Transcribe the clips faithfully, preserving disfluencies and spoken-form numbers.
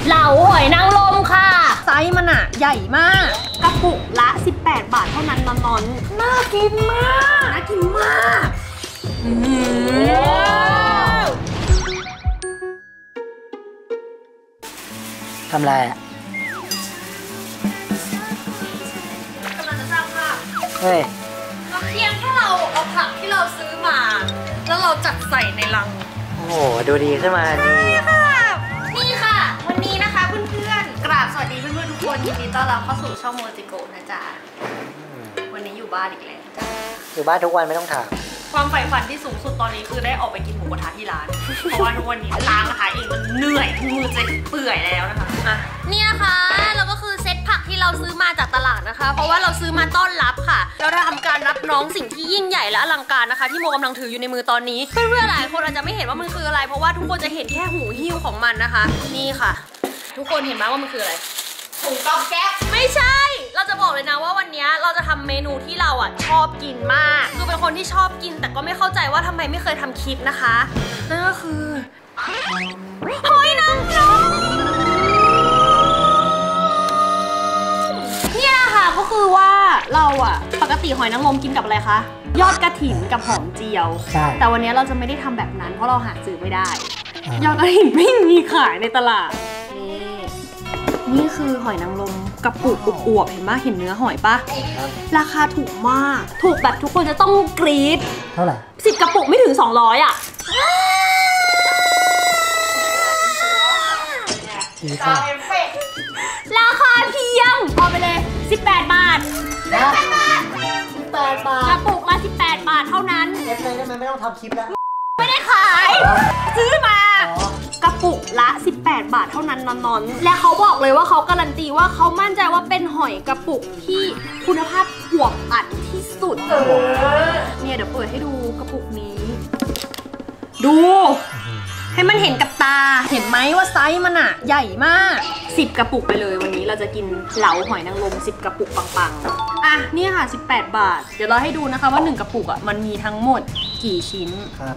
เหลาหอยนางรมค่ะไซส์มันอะใหญ่มากกระปุกละสิบแปดบาทเท่านั้นนอนๆน่ากินมากน่ากินมากทำไรอ่ะกำลังจะสร้างภาพเฮ้ยเพียงแค่เราเอาผักที่เราซื้อมาแล้วเราจัดใส่ในลังโอ้โหดูดีขึ้นมาดีค่ะนี่ค่ะวันนี้นะคะเพื่อนๆกราบสวัสดีเพื่อนๆทุกคนยินดีต้อนรับเข้าสู่ช่องโมจิโกะนะจ๊ะวันนี้อยู่บ้านอีกแล้วจ้ะอยู่บ้านทุกวันไม่ต้องถามความใฝ่ฝันที่สูงสุดตอนนี้คือได้ออกไปกินหมูกระทะที่ร้านเพราะว่าทุกวันนี้ล้างกระทะเองมันเหนื่อยมือจะเปื่อยแล้วนะคะอ่ะนี่นะคะเราก็คือเซ็ตผักที่เราซื้อมาจากตลาดนะคะเพราะว่าเราซื้อมาต้อนรับค่ะแล้วเราทำการรับน้องสิ่งที่ยิ่งใหญ่และอลังการนะคะที่โมกำลังถืออยู่ในมือตอนนี้เพื่อนๆหลายคนอาจจะไม่เห็นว่ามันคืออะไรเพราะว่าทุกคนจะเห็นแค่หูหิ้วของมันนะคะนี่ค่ะทุกคนเห็นไหมว่ามันคืออะไรถุงก๊อบแก๊บไม่ใช่เราจะบอกเลยนะว่าวันนี้เราจะทำเมนูที่เราอ่ะชอบกินมากคือเป็นคนที่ชอบกินแต่ก็ไม่เข้าใจว่าทำไมไม่เคยทำคลิปนะคะนั่นก็คือหอยนางรมเนี่ยค่ะก็คือว่าเราอ่ะปกติหอยนางรมกินกับอะไรคะยอดกระถิ่นกับหอมเจียวแต่วันนี้เราจะไม่ได้ทำแบบนั้นเพราะเราหาซื้อไม่ได้ยอดกระถิ่นไม่มีขายในตลาดนี่คือหอยนางรมกระปุกอวบๆเห็นปะเห็นเนื้อหอยปะราคาถูกมากถูกแบบทุกคนจะต้องกรี๊ดเท่าไหร่สิบกระปุกไม่ถึงสองร้อยอ่ะราคาเพียงพอไปเลยสิบแปดบาทสิบแปดบาทสิบแปดบาทกระปุกละสิบแปดบาทเท่านั้นเอฟเลยได้ไหมไม่ต้องทำคลิปแล้วไม่ได้ขายซื้อมากระปุกละสิบแปดบาทเท่านั้นนอนๆและเขาบอกเลยว่าเขาการันตีว่าเขามั่นใจว่าเป็นหอยกระปุกที่คุณภาพอวบอัดที่สุดเนี่ยเดี๋ยวเปิดให้ดูกระปุกนี้ดูให้มันเห็นกับตาเห็นไหมว่าไซส์มันอะใหญ่มากสิบกระปุกไปเลยวันนี้เราจะกินเหลาหอยนางรมสิบกระปุกปังๆอ่ะนี่ค่ะสิบแปดบาทเดี๋ยวเราให้ดูนะคะว่าหนึ่งกระปุกอะมันมีทั้งหมดกี่ชิ้นครับ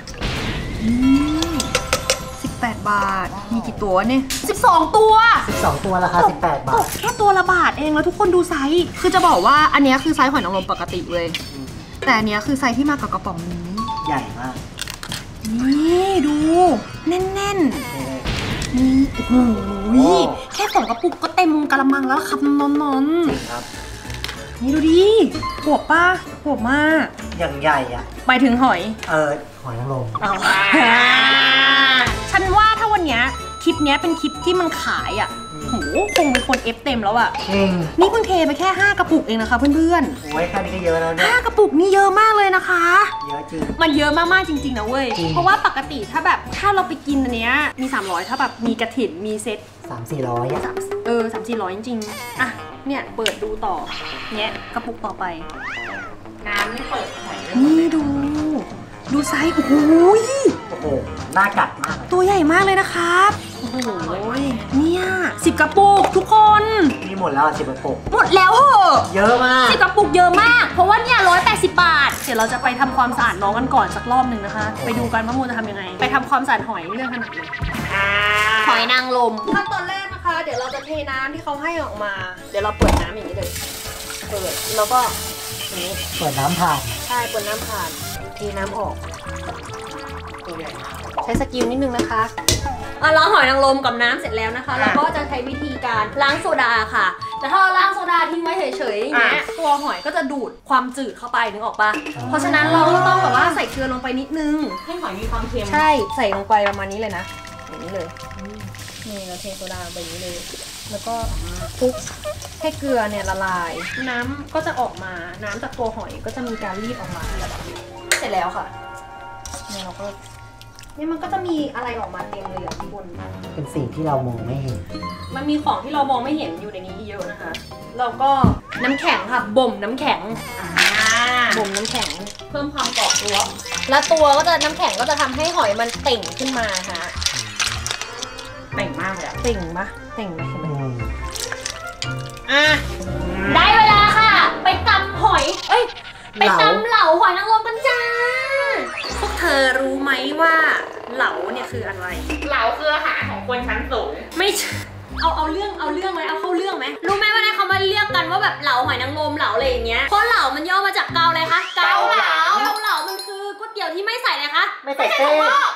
สิบแปดบาทมีกี่ตัวเนี่ยสิบสองตัวสิบสองตัวราคาสิบแปดบาทแค่ตัวละบาทเองแล้วทุกคนดูไซส์คือจะบอกว่าอันนี้คือไซส์หอยนางรมปกติเลยแต่อันนี้คือไซส์ที่มากับกระป๋องนี้ใหญ่มากนี่ดูแน่นๆนี่โอ้โหแค่สองกระปุกก็เต็มกระมังแล้วครับนอนๆครับนี่ดูดิหัวป้าหัวมากอย่างใหญ่อ่ะไปถึงหอยเออหอยนางรมฉันว่าถ้าวันนี้คลิปนี้เป็นคลิปที่มันขายอ่ะโหคงมีคนเอฟเต็มแล้วอ่ะนี่เพิ่งเทไปแค่ห้ากระปุกเองนะคะเพื่อนๆโอ้ยแค่นี้ก็เยอะแล้วเนี่ยห้ากระปุกนี่เยอะมากเลยนะคะเยอะจริงมันเยอะมากๆจริงๆนะเว้ยเพราะว่าปกติถ้าแบบถ้าเราไปกินอันเนี้ยมีสามร้อยถ้าแบบมีกระถิ่นมีเซ็ตสามสี่ร้อยอะเออสามสี่ร้อยจริงๆอ่ะเนี่ยเปิดดูต่อเนี้ยกระปุกต่อไปน้ำไม่เปิดหอยนี่ดูดูไซส์โอ้โหโอ้โหน่ากัดมากตัวใหญ่มากเลยนะครับโอ้โหเนี่ยสิบกระปุกทุกคนนี่หมดแล้วสิบกระปุกหมดแล้วเหรอเยอะมากสิบกระปุกเยอะมากเพราะว่าเนี่ยร้อยแปดสิบบาทเดี๋ยวเราจะไปทำความสะอาดน้องกันก่อนสักรอบหนึ่งนะคะไปดูกันว่าโมจะทำยังไงไปทำความสะอาดหอยเรื่องขนาดไหนหอยนางรมขั้นตอนแรกนะคะเดี๋ยวเราจะเทน้ำที่เขาให้ออกมาเดี๋ยวเราเปิดน้ำอย่างนี้เลยเปิดแล้วก็นี้เปิดน้ำผ่านใช่เปิดน้ำผ่านเทน้ำออกใช้สกิลนิดนึงนะคะล้างหอยนางรมกับน้ำเสร็จแล้วนะคะแล้วก็จะใช้วิธีการล้างโซดาค่ะแต่ถ้าเราล้างโซดาทิ้งไว้เฉยๆอย่างเงี้ยตัวหอยก็จะดูดความจืดเข้าไปนึกออกปะเพราะฉะนั้นเราก็ต้องแบบว่าใส่เกลือลงไปนิดนึงให้หอยมีความเค็มใช่ใส่ลงไปประมาณนี้เลยนะอย่างนี้เลยนี่เราเทโซดาไปอย่างนี้เลยแล้วก็คลุกให้เกลือเนี่ยละลายน้ำก็จะออกมาน้ำจากตัวหอยก็จะมีการรีดออกมาเสร็จแล้วค่ะเนี่ยเราก็เนี่ยมันก็จะมีอะไรออกมาเต็มเลยที่บนเป็นสิ่งที่เรามองไม่เห็นมันมีของที่เรามองไม่เห็นอยู่ในนี้เยอะนะคะแล้วก็น้ำแข็งค่ะบ่มน้ำแข็งบ่มน้ำแข็งเพิ่มความกรอบตัวแล้วตัวก็จะน้ำแข็งก็จะทำให้หอยมันเต่งขึ้นมาค่ะเต่งมากเลยเต่งมะเต่งไหมเห็นไหมอ่ะได้เวลาค่ะไปตำหอยเอ้ยไปตำเหลาหอยนางรมกันจ้าพวกเธอรู้ไหมว่าเหลาเนี่ยคืออะไรเหลาคืออาหารของคนชั้นสูงไม่เอาเอาเรื่องเอาเรื่องไหมเอาเข้าเรื่องไหมรู้ไหมว่าในเขามาเรียกกันว่าแบบเหลาหอยนางรมเหลาอะไรอย่างเงี้ยเพราะเหลามันย่อมาจากเกาเลยคะเกาเหลาเกาเหลามันคือก๋วยเตี๋ยวที่ไม่ใส่เลยคะไม่ใส่เส้น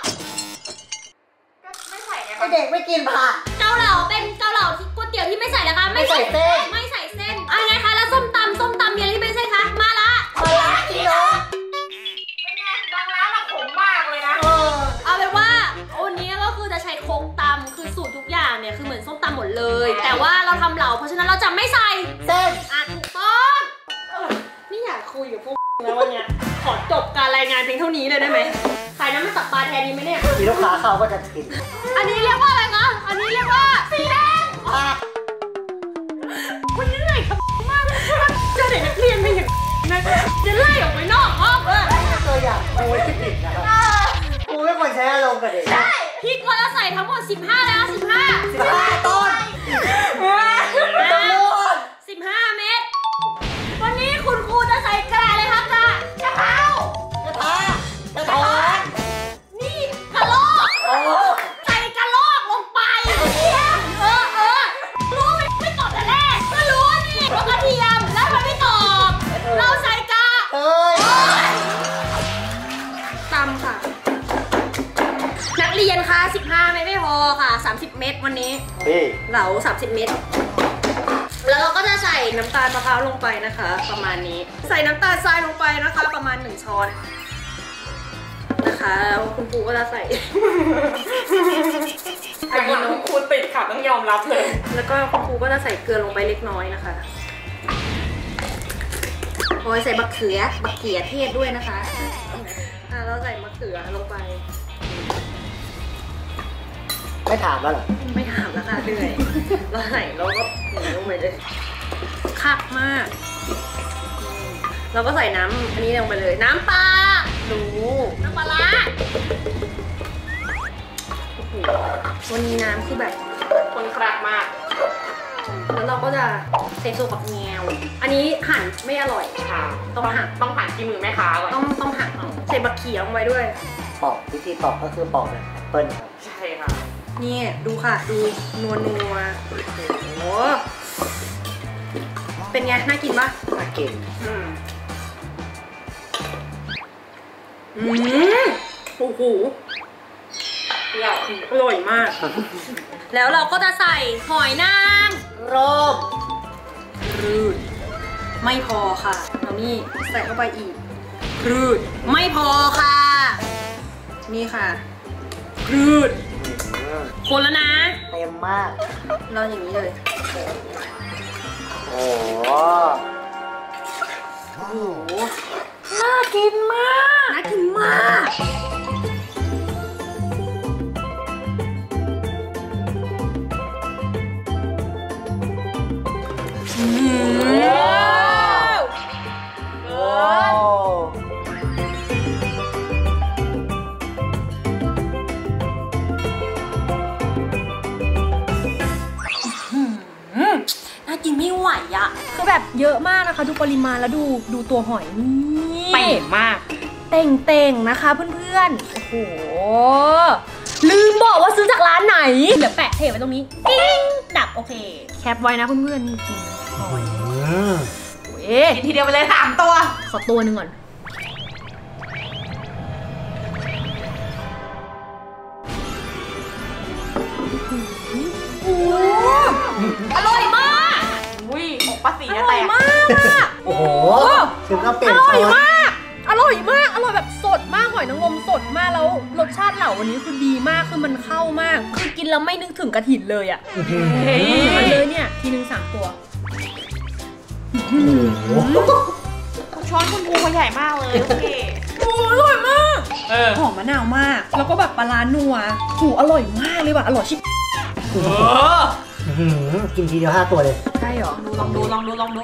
ไม่ใส่ไงเด็กไม่กินผักเกาเหลาเป็นเกาเหลาที่ก๋วยเตี๋ยวที่ไม่ใส่เลยคะไม่ใส่เส้นไม่ใส่เส้นอะไรไงคะแล้วส้มตำส้มตำมีอะไรที่ไม่ใช่คะมาละมาละกินเนาะเป็นไงบางร้านอะขมมากเลยนะเออเอาเป็นว่าวันนี้ก็คือจะใช้โคกตำคือสูตรทุกอย่างเนี่ยคือเหมือนส้มตำหมดเลยแต่ว่าเราทำเหลาเพราะฉะนั้นเราจะไม่ใส่เส้นอ่ะถูกต้องไม่อยากคุยกับพวกแล้ววันนี้ขอจบการรายงานเพียงเท่านี้เลยได้ไหมขายน้ำมันสับปลาแทนนี้ไหมเนี่ยมีลูกค้าเขาก็จะกินอันนี้เรียกว่าอะไรคะอันนี้เรียกว่าสีแดงวันนี้เหนื่อยกับมากเจอเด็กนักเรียนไม่เห็นนะจะไล่ออกไปนอกห้องเลยตัวอย่างโอ้ยผิดนะครับกูไม่ควรใช้อารมณ์กับเด็กใช่พี่ควรจะใส่ทั้งหมดสิบห้าแล้วสิบห้าสิบห้าต้นสิบห้าเม็ดวันนี้คุณครูจะใส่กระเลยครับจ้ะกระเพรากระเพรากระเพรานี่กระโลกใส่กระโลกลงไปเออเออรู้ไหมไม่ตอบแต่แรกก็รู้นี่ว่ากระเทียมแล้วมันไม่ตอบเราใส่กระเอ้ยตำค่ะนักเรียนคะสิบห้าเม็ดไม่พอค่ะสามสิบเม็ดวันนี้เหลาสามสิบเม็ดแล้วเราก็จะใส่น้ำตาลมะพร้าวลงไปนะคะประมาณนี้ใส่น้ำตาลทรายลงไปนะคะประมาณหนึ่งช้อนนะคะคุณครูก็จะใส่อันนี้น้องครูติดค่ะต้องยอมรับเลยแล้วก็คุณครูก็จะใส่เกลือลงไปเล็กน้อยนะคะโอ้ยใส่มะเขือมะเขือเทศด้วยนะคะอ่ะเราใส่มะเขือลงไปไม่ถามแล้วเหรอไม่ถามแล้วค่ะเหนื่อยเราใส่เราก็หนีลงไปเลยคักมากเราก็ใส่น้ำอันนี้ลงไปเลยน้ำปลาหนูน้ำปลาละวันนี้น้ำคือแบบคนคลักมากแล้วเราก็จะใส่โซบักแงวอันนี้หั่นไม่อร่อยค่ะต้องหั่นต้องหั่นที่มือแม่ค้าก่อนต้องต้องหั่นเอาใส่บักเขียลงไปด้วยปอกวิธีปอกก็คือปอกแบบแอปเปิ้ลครับใช่ค่ะนี่ดูค่ะดูนัวนัวโอ้เป็นไงน่ากินปะน่ากินอืมอืมโอ้โหเปรี้ยวอร่อยมากแล้วเราก็จะใส่หอยนางรมรืดไม่พอค่ะแล้วนี่ใส่เข้าไปอีกรืดไม่พอค่ะนี่ค่ะรืดคนแล้วนะเต็มมากเราอย่างนี้เลยโอ้โหโอ้โหน่ากินมากน่ากินมากอืมโอ้น่ากินไม่ไหวอะคือแบบเยอะมากนะคะดูปริมาณแล้วดูดูตัวหอยนี่เป่งมากเต่งเต่งนะคะเพื่อนๆโอ้โหลืมบอกว่าซื้อจากร้านไหนเดี๋ยวแปะเทปไว้ตรงนี้กิ้งดับโอเคแคปไว้นะเพื่อนๆนี่กินหอยเอ๊ะกินทีเดียวไปเลยสามตัวขอตัวหนึ่งก่อนอร่อยมากอุ้ยอกป้าสีจะแตกมากโอ้โหถึงก็เปลี่ยนอร่อยมากอร่อยมากอร่อยแบบสดมากหอยนางรมสดมากแล้วรสชาติเหล่าวันนี้คือดีมากคือมันเข้ามากคือกินแล้วไม่นึกถึงกระถิ่นเลยอ่ะมันเลยเนี่ยทีนึงสามตัวช้อนคุณครูเขาใหญ่มากเลยโอเคโอ้อร่อยมากหอมมะนาวมากแล้วก็แบบปลาร้านัวหูอร่อยมากเลยว่ะอร่อยชิบกินทีเดียวห้าตัวเลยใช่หรอลองดูลองดูลองดู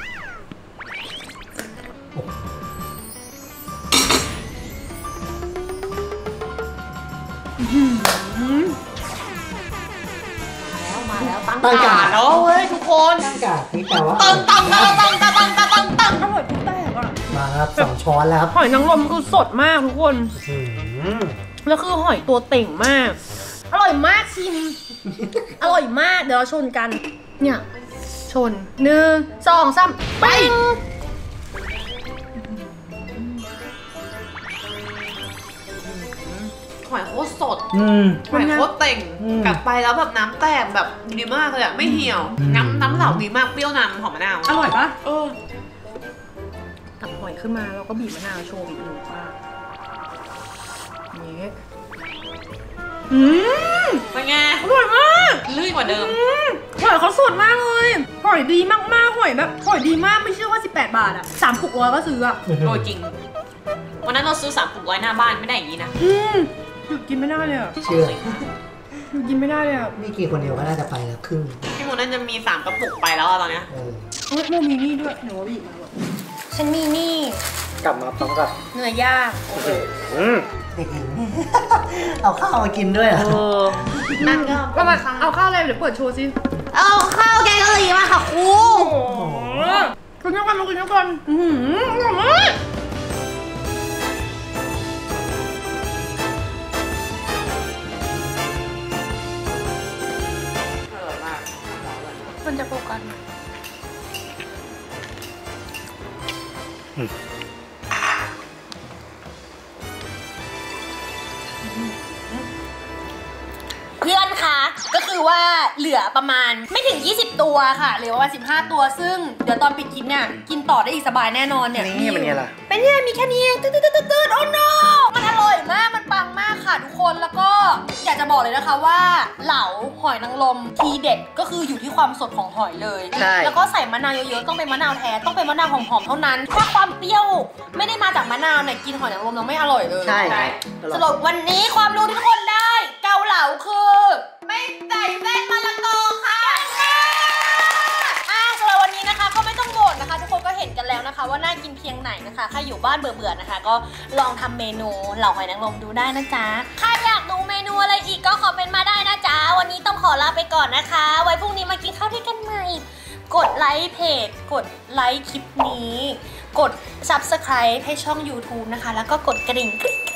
แล้วมาแล้วตั้งกาดแล้วเว้ยทุกคนตั้งกาดนี่แต่ว่าตั้งตั้งตั้งตั้งตั้งตั้งตั้งตั้งอร่อยทุกแต่อ่ะมาครับสองช้อนแล้วครับหอยนางรมคือสดมากทุกคนแล้วคือหอยตัวเต่งมากอร่อยมากชิมอร่อยมากเดี๋ยวเราชนกันเนี่ยชนหนึ่งสองสามไปหอยโคตรสดอืมหอยโคตรเต่งอืมกลับไปแล้วแบบน้ำแตกแบบดีมากเลยอะไม่เหี่ยวอืมน้ำน้ำเหลาดีมากเปรี้ยวนำหอมมะนาวอร่อยปะเออตักหอยขึ้นมาแล้วก็บีบมะนาวโชว์บีบหนึ่งป้านี่อืมเป็นไงอร่อยมากลื่นกว่าเดิมอืมหอยเขาสดมากเลยหอยดีมากๆหอยแบบหอยดีมากไม่เชื่อว่าสิบแปดบาทอะสามปุกร้อยก็ซื้ออะโดยจริง วันนั้นเราซื้อสามปุกไว้หน้าบ้านไม่ได้อย่างนี้นะอืมหยุดกินไม่ได้เลยอะเชื่อหยุดกินไม่ได้เลยอะนี่กี่คนเดียวก็น่าจะไปแล้วครึ่งพี่โมน่าจะมีสามกระปุกไปแล้วอะตอนเนี้ยเออเฮ้ยโมมีนี่ด้วยเดี๋ยวว่าบีบมาแบบฉันมีนี่กลับมาพร้อมกับเนื้อย่างอืมเด็กหญิง เอาข้าวมากินด้วยเหรอนั่นก็ก็มาเอาข้าวอะไรเดี๋ยวเปิดโชว์สิเอาข้าวแกงกะหรี่มาค่ะครูโอ้โหกินข้าวกันมากินข้าวกันอือหืออร่อยมากมันจะโฟกัสเพื่อนคะก็คือว่าเหลือประมาณไม่ถึงยี่สิบตัวค่ะเหลือประมาณสิบห้าตัวซึ่งเดี๋ยวตอนปิดคลิปเนี่ยกินต่อได้อีกสบายแน่นอนเนี่ยนี่เป็นไงล่ะเป็นไงมีแค่นี้เองตืดตืดตืดตืดโอ้ no มันอร่อยมากมันปังมากค่ะทุกคนแล้วก็อยากจะบอกเลยนะคะว่าเหลาหอยนางรมทีเด็ดก็คืออยู่ที่ความสดของหอยเลยใช่แล้วก็ใส่มะนาวเยอะๆต้องเป็นมะนาวแท้ต้องเป็นมะนาวหอมๆเท่านั้นถ้าความเปรี้ยวไม่ได้มาจากมะนาวเนี่ยกินหอยนางรมเราไม่อร่อยเลยใช่สรุปวันนี้ความรู้ที่ทุกคนได้เกาเหลาคือไม่ใส่เส้นมะละกอค่ะอ่าสำหรับวันนี้นะคะก็ไม่ต้องบ่นนะคะทุกคนก็เห็นกันแล้วนะคะว่าน่ากินเพียงไหนนะคะใครอยู่บ้านเบื่อๆนะคะ ก็ลองทำเมนูเหล่าหอยนางรมดูได้นะจ๊ะใครอยากดูเมนูอะไรอีกก็คอมเมนต์มาได้นะจ๊ะวันนี้ต้องขอลาไปก่อนนะคะ ไว้พรุ่งนี้มากินข้าวด้วยกันใหม่กดไลค์เพจกดไลค์คลิปนี้กด ซับสไครบ์ ให้ช่อง ยูทูบ นะคะแล้วก็กดกระดิ่งกริ๊ง